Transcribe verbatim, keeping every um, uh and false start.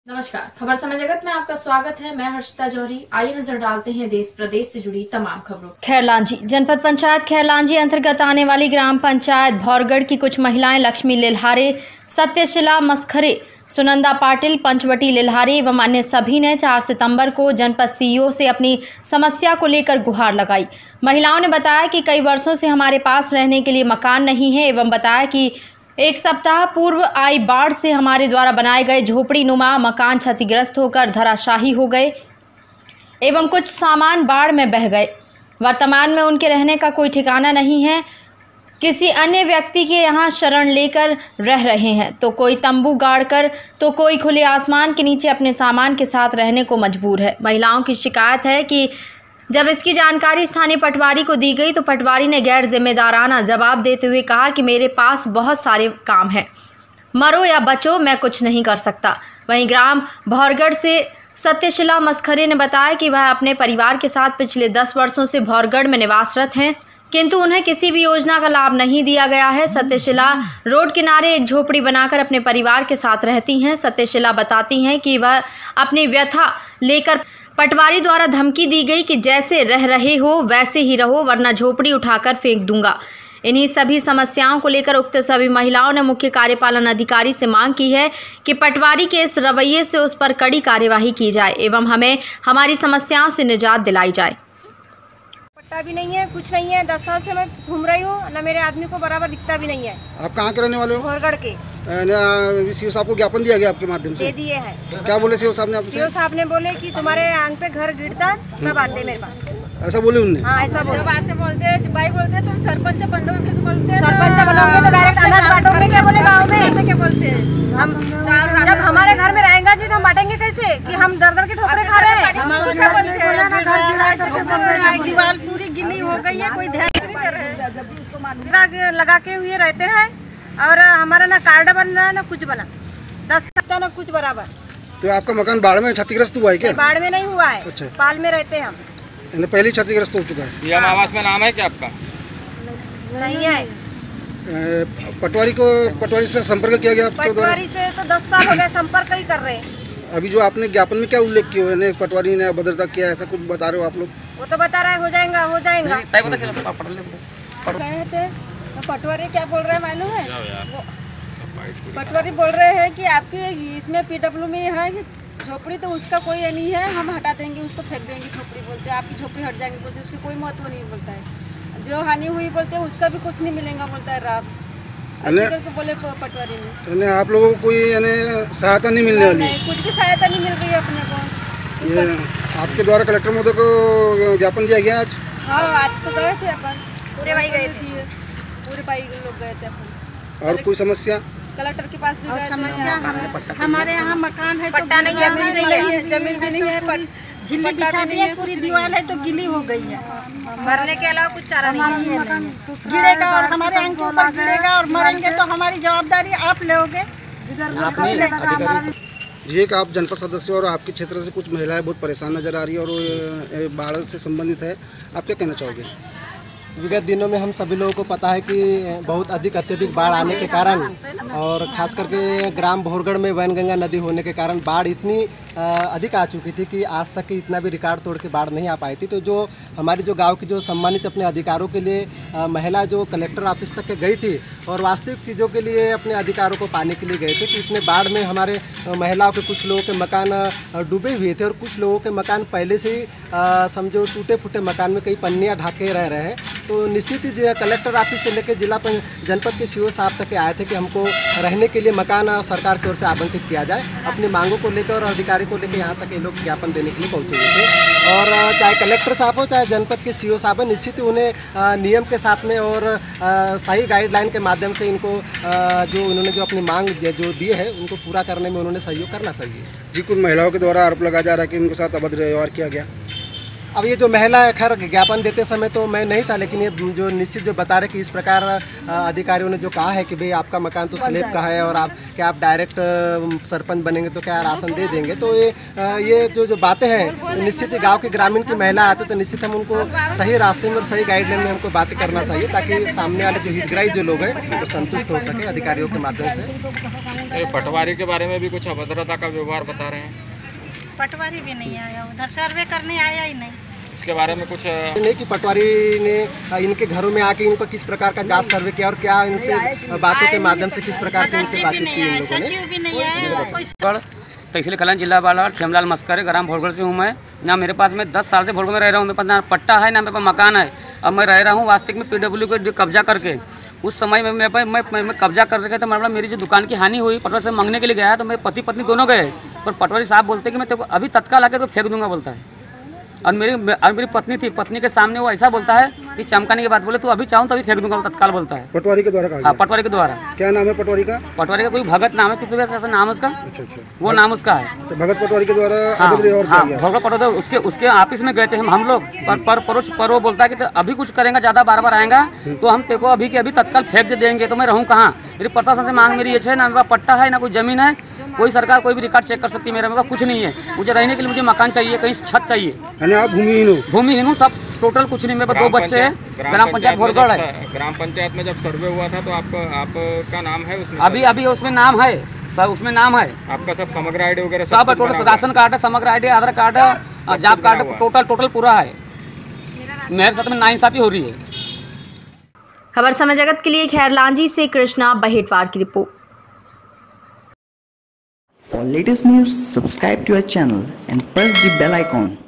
नमस्कार, खबर समय जगत में आपका स्वागत है। मैं हर्षिता जौहरी। आइए नजर डालते हैं देश प्रदेश से जुड़ी तमाम खबरों। खैरलांजी जनपद पंचायत खैरलांजी अंतर्गत आने वाली ग्राम पंचायत भौरगढ़ की कुछ महिलाएं लक्ष्मी लिल्हारे, सत्यशिला मस्खरे, सुनंदा पाटिल, पंचवटी लिल्हारे एवं अन्य सभी ने चार सितंबर को जनपद सीईओ से अपनी समस्या को लेकर गुहार लगाई। महिलाओं ने बताया कि कई वर्षों से हमारे पास रहने के लिए मकान नहीं है एवं बताया कि एक सप्ताह पूर्व आई बाढ़ से हमारे द्वारा बनाए गए झोपड़ी नुमा मकान क्षतिग्रस्त होकर धराशाही हो गए एवं कुछ सामान बाढ़ में बह गए। वर्तमान में उनके रहने का कोई ठिकाना नहीं है। किसी अन्य व्यक्ति के यहाँ शरण लेकर रह रहे हैं, तो कोई तंबू गाड़कर, तो कोई खुले आसमान के नीचे अपने सामान के साथ रहने को मजबूर है। महिलाओं की शिकायत है कि जब इसकी जानकारी स्थानीय पटवारी को दी गई तो पटवारी ने गैर जिम्मेदाराना जवाब देते हुए कहा कि मेरे पास बहुत सारे काम हैं, मरो या बचो, मैं कुछ नहीं कर सकता। वहीं ग्राम भौरगढ़ से सत्यशिला मस्खरे ने बताया कि वह अपने परिवार के साथ पिछले दस वर्षों से भौरगढ़ में निवासरत हैं, किंतु उन्हें किसी भी योजना का लाभ नहीं दिया गया है। सत्यशिला रोड किनारे एक झोपड़ी बनाकर अपने परिवार के साथ रहती हैं। सत्यशिला बताती हैं कि वह अपनी व्यथा लेकर पटवारी द्वारा धमकी दी गई कि जैसे रह रहे हो वैसे ही रहो, वरना झोपड़ी उठाकर फेंक दूंगा। इन्हीं सभी समस्याओं को लेकर उक्त सभी महिलाओं ने मुख्य कार्यपालन अधिकारी से मांग की है कि पटवारी के इस रवैये से उस पर कड़ी कार्यवाही की जाए एवं हमें हमारी समस्याओं से निजात दिलाई जाए। पट्टा भी नहीं है, कुछ नहीं है। दस साल से मैं घूम रही हूँ, न मेरे आदमी को बराबर दिखता भी नहीं है। आप कहाँ के रहने वाले हो? भौरगढ़ के। सीओ साहब को ज्ञापन दिया गया आपके माध्यम से? दे दिए हैं। क्या बोले सीओ साहब ने आपसे? सीओ साहब ने बोले कि तुम्हारे आंग पे घर गिरता तब आते मेरे पास। ऐसा बोले उन्होंने? हाँ, ऐसा बोले। जब आते बोलते भाई बोलते तुम सरपंच बनोगे तो बोलते सरपंच बनोगे तो डायरेक्ट अनाज बांटोगे क्या बोले गाँव में? क्या बोलते हैं हम जब हमारे घर में रहेंगा भी तो हम बांटेंगे कैसे कि हम दर दर के ठोकरे खा रहे हैं? दीवार पूरी गिली हो गई है, कोई ध्यान नहीं कर रहे हैं। लगा के हुए रहते हैं और हमारा ना कार्ड बना ना कुछ बना, दस सप्ताह ना कुछ बराबर। तो आपका मकान बाढ़ में क्षतिग्रस्त हुआ है क्या? बाढ़ में नहीं हुआ है। अच्छा। पाल में रहते हैं हम। पहले क्षतिग्रस्त हो चुका है। पीएम आवास में नाम है क्या आपका? नहीं है। पटवारी को पटवारी से संपर्क किया गया आपके द्वारा? पटवारी से तो दस साल हो गए संपर्क ही कर रहे हैं। अभी जो आपने ज्ञापन में क्या उल्लेख किया है, पटवारी ने अभद्रता किया, ऐसा कुछ बता रहे हो आप लोग? वो तो बता रहा है हो जाएगा हो जाएगा। गए थे तो पटवारी क्या बोल रहे हैं मालूम है? पटवारी बोल रहे हैं कि आपकी इसमें पीडब्ल्यू में है कि झोपड़ी तो उसका कोई नहीं है, हम हटा देंगे, उसको फेंक देंगे झोपड़ी। बोलते हैं आपकी झोपड़ी हट जाएंगे, बोलते उसकी कोई महत्व नहीं बोलता है। जो हानि हुई बोलते हैं उसका भी कुछ नहीं मिलेगा बोलता है रात। ऐसे बोले पटवारी ने। आप लोगों को कोई सहायता नहीं मिलने वाली? नहीं, कुछ भी सहायता नहीं मिल रही है अपने को। ये आपके द्वारा कलेक्टर महोदय को ज्ञापन दिया गया आज? हाँ, आज तो गए थे अपन, पूरे भाई गए थे, पूरे भाई लोग गए थे अपन। और कोई समस्या? कलेक्टर के पास भी गए थे। हमारे यहाँ मकान है, पट्टा नहीं, जमीन नहीं है, जमीन भी नहीं है, झिल्ली बिछा दी है, पूरी दीवार है तो गिली हो गई है। मरने के अलावा कुछ चारा नहीं है। गिरेगा और हमारे आंख के ऊपर गिरेगा और मरेंगे तो हमारी जवाबदारी आप लोगे। जी, एक आप जनपद सदस्य और आपके क्षेत्र से कुछ महिलाएं बहुत परेशान नजर आ रही है और बाढ़ से संबंधित है, आप क्या कहना चाहोगे? विगत दिनों में हम सभी लोगों को पता है कि बहुत अधिक अत्यधिक बाढ़ आने के कारण और ख़ास करके ग्राम भौरगढ़ में वैनगंगा नदी होने के कारण बाढ़ इतनी अधिक आ चुकी थी कि आज तक की इतना भी रिकॉर्ड तोड़ के बाढ़ नहीं आ पाई थी। तो जो हमारी जो गांव की जो सम्मानित अपने अधिकारों के लिए महिला जो कलेक्टर ऑफिस तक के गई थी और वास्तविक चीज़ों के लिए अपने अधिकारों को पाने के लिए गए थे कि इतने बाढ़ में हमारे महिलाओं के कुछ लोगों के मकान डूबे हुए थे और कुछ लोगों के मकान पहले से ही समझो टूटे फूटे मकान में कई पन्नियाँ ढाके रह रहे हैं। तो निश्चित ही कलेक्टर ऑफिस से लेकर जिला जनपद के सीओ साहब तक आए थे कि हमको रहने के लिए मकान सरकार की ओर से आवंटित किया जाए। अपनी मांगों को लेकर और अधिकारी को लेकर यहाँ तक ये लोग ज्ञापन देने के लिए पहुँचे हुए थे और चाहे कलेक्टर साहब हो चाहे जनपद के सीओ साहब हो, निश्चित ही उन्हें नियम के साथ में और सही गाइडलाइन के माध्यम से इनको जो उन्होंने जो अपनी मांग जो दिए है उनको पूरा करने में उन्होंने सहयोग करना चाहिए। जी, कुछ महिलाओं के द्वारा आरोप लगाया जा रहा है कि उनके साथ अभद्र व्यवहार किया गया। अब ये जो महिला खैर ज्ञापन देते समय तो मैं नहीं था, लेकिन ये जो निश्चित जो बता रहे कि इस प्रकार अधिकारियों ने जो कहा है कि भाई आपका मकान तो स्लेब का है और आप क्या आप डायरेक्ट सरपंच बनेंगे तो क्या राशन दे देंगे, तो ये ये जो जो बातें हैं निश्चित ही गांव के ग्रामीण की महिला आते तो निश्चित हम उनको सही रास्ते में और सही गाइडलाइन में हमको बातें करना चाहिए ताकि सामने वाले जो हितग्राही जो लोग हैं वो संतुष्ट हो सके अधिकारियों के माध्यम से। आंदोलन। पटवारी के बारे में भी कुछ अभद्रता का व्यवहार बता रहे हैं। पटवारी भी नहीं आया, उधर सर्वे करने आया ही नहीं। इसके बारे में कुछ नहीं कि पटवारी ने इनके घरों में आके इनको किस प्रकार का जांच सर्वे किया और क्या इनसे बातों के माध्यम से किस प्रकार से इनसे बातचीत की इन लोगों ने। सचिव भी नहीं है। तहसील कल्याण जिला बालाघाट खेमलाल मस्कर ग्राम भोरगढ़ से हूँ मैं। ना मेरे पास में दस साल से भोरगढ़ में रह रहा हूँ। मेरे पास ना पट्टा है ना मेरे पास मकान है। अब मैं रह रहा हूँ वास्तविक में पीडब्ल्यू को कब्जा करके। उस समय में मेरे पास मैं, मैं, मैं कब्जा कर सके तो मतलब मेरी जो दुकान की हानि हुई, पटवारी से मांगने के लिए गया तो मेरे पति पत्नी दोनों गए, पर पटवारी साहब बोलते कि मैं तेरे को अभी तत्काल आके तो फेंक दूंगा बोलता है। और मेरी और मेरी पत्नी थी, पत्नी के सामने वो ऐसा बोलता है कि चमकाने की बात बोले तो अभी चाहूँ तो अभी फेंक दूंगा तत्काल बोलता है। पटवारी के द्वारा कहा गया? हाँ, पटवारी के द्वारा। क्या नाम है पटवारी का? पटवारी का कोई भगत नाम है, किसी वजह से नाम उसका। अच्छा अच्छा, वो नाम उसका है। अच्छा, भगत पटवारी के द्वारा हाँ, अवैध व्यवहार हाँ, किया गया। पटवारी उसके उसके ऑफिस में गए थे हम हम लोग, पर पर परोच पर वो बोलता है कि तो अभी कुछ करेंगे ज़्यादा बार बार आएगा तो हम तेरे को अभी के अभी तत्काल फेंक दे देंगे। तो मैं रहूँ कहाँ? मेरी प्रशासन से मांग मेरी ये है, ना मेरा पट्टा है ना कोई ज़मीन है, कोई सरकार कोई भी रिकॉर्ड चेक कर सकती है। मेरे पास कुछ नहीं है। मुझे रहने के लिए मुझे मकान चाहिए, कहीं छत चाहिए। यानी आप भूमिहीन हो? भूमिहीन हूँ, सब टोटल कुछ नहीं। मेरे पास दो बच्चे हैं। ग्राम पंचायत भोरगढ़ है। ग्राम पंचायत में जब सर्वे हुआ था तो आपका आपका नाम है उसमें? अभी अभी उसमें नाम है सर, उसमें नाम है आपका सब समग्र आईडी वगैरह सब टोटल राशन कार्ड है, समग्र आईडी, आधार कार्ड है, जॉब कार्ड है, टोटल टोटल पूरा है। मेरे साथ में नाइंसाफी हो रही है। खबर समय जगत के लिए खैरलांजी से कृष्णा बहेटवार की report. For latest news, subscribe to our channel and press the bell icon.